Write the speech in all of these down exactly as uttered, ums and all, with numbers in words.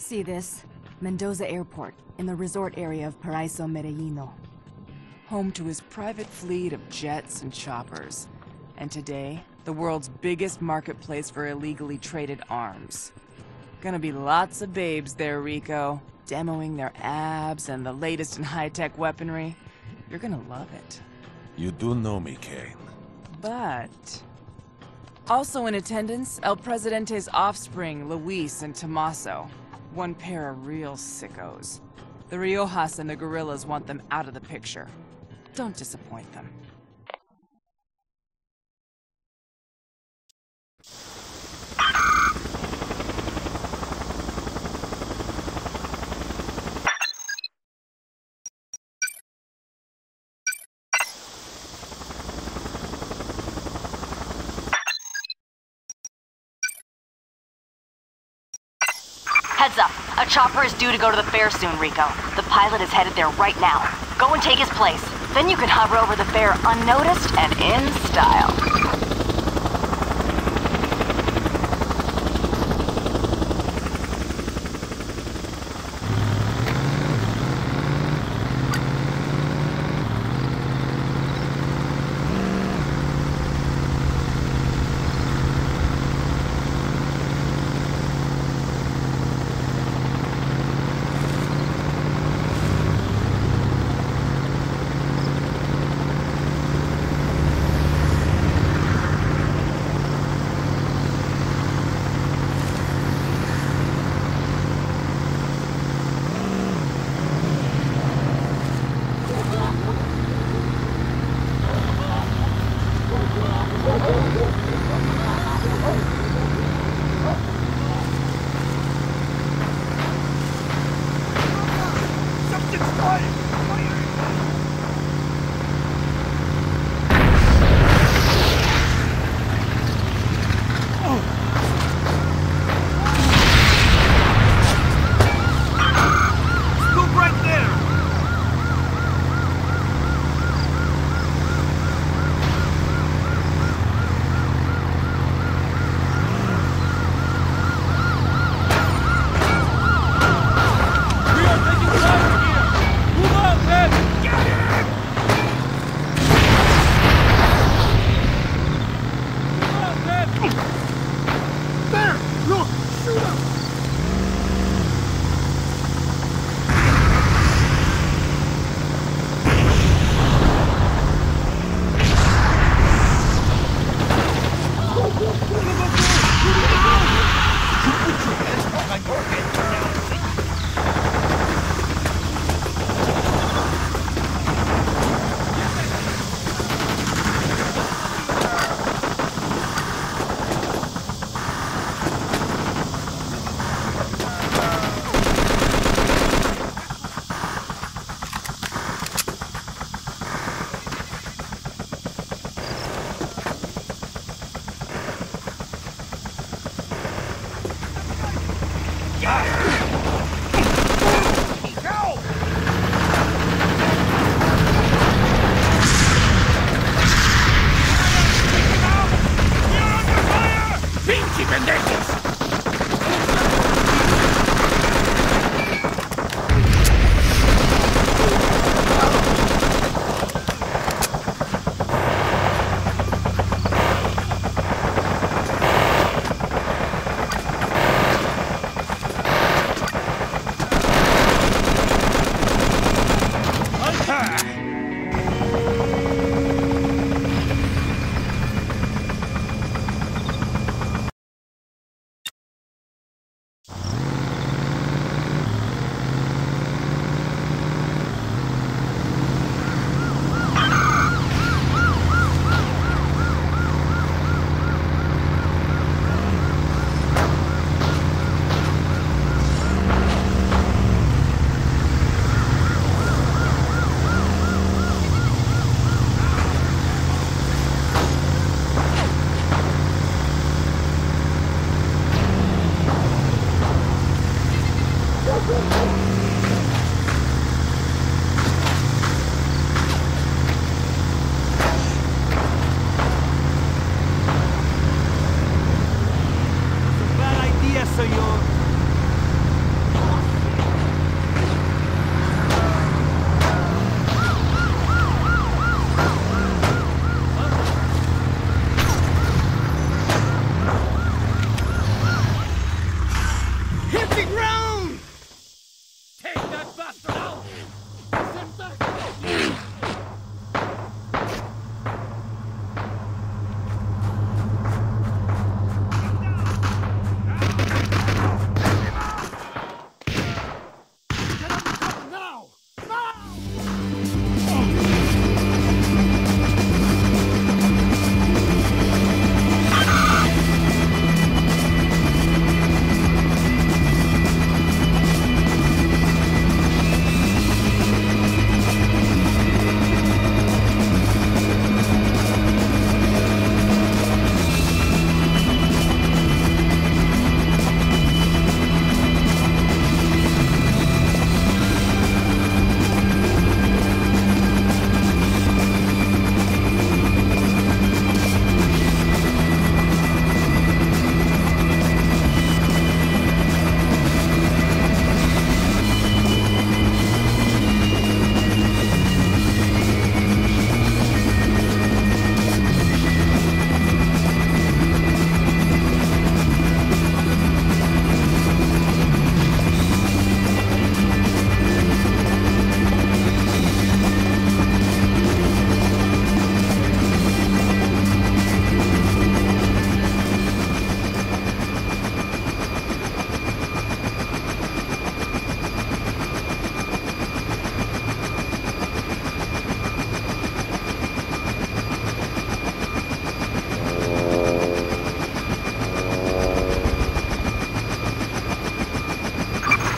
See this? Mendoza Airport, in the resort area of Paraiso Medellino. Home to his private fleet of jets and choppers. And today, the world's biggest marketplace for illegally traded arms. Gonna be lots of babes there, Rico. Demoing their abs and the latest in high-tech weaponry. You're gonna love it. You do know me, Kane. But... also in attendance, El Presidente's offspring, Luis and Tommaso. One pair of real sickos. The Riojas and the guerrillas want them out of the picture. Don't disappoint them. Heads up. A chopper is due to go to the fair soon, Rico. The pilot is headed there right now. Go and take his place. Then you can hover over the fair unnoticed and in style.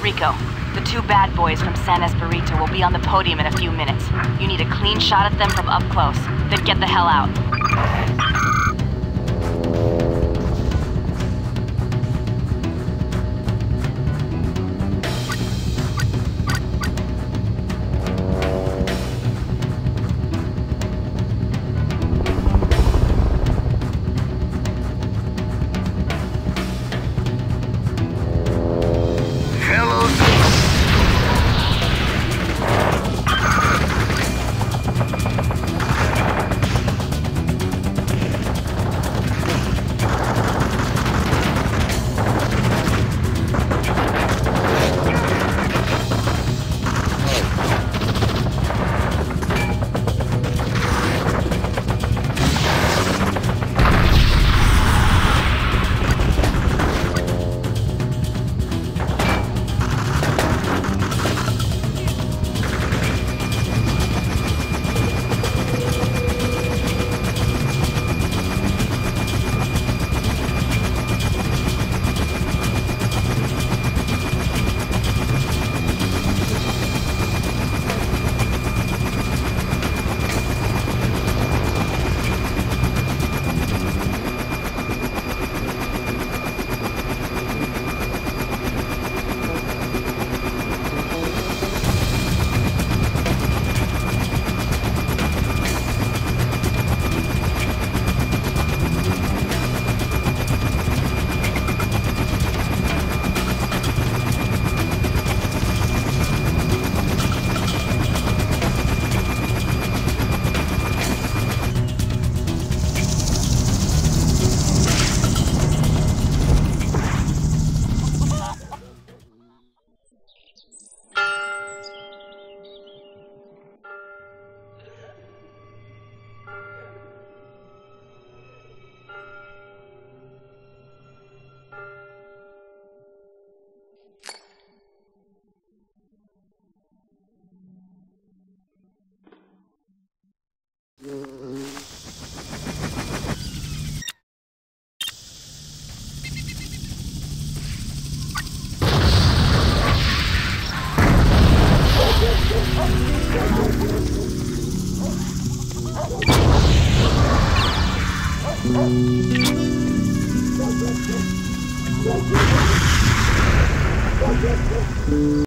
Rico, the two bad boys from San Espirito will be on the podium in a few minutes. You need a clean shot at them from up close, then get the hell out.